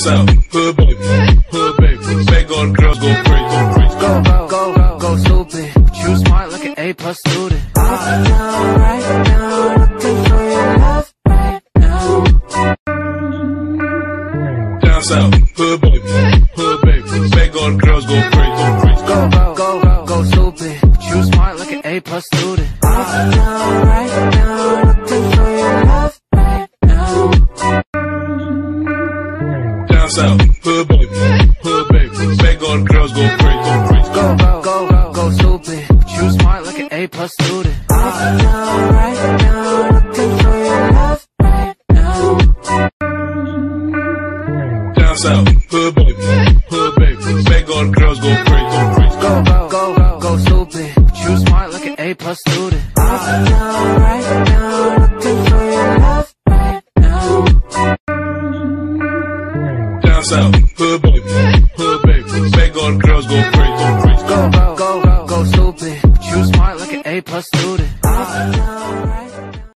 south, hood baby, make all the girls go crazy. Go stupid. You smart like an A+ student. Right now, looking for your love right now. Down south, hood baby, make all the girls go crazy. Go stupid. You smart like an A+ student. Right now, looking for your love right now. Down south, hood baby, make all the girls go crazy. Go stupid. You smart like an A+ student. Right now, looking for your love right now. Down south, hood baby, make all the girls go crazy. Go stupid. You smart like an A+ student. Right now, looking for your love right now. Down south, hood baby, make all the girls go crazy. Go stupid. You smart like an A+ student.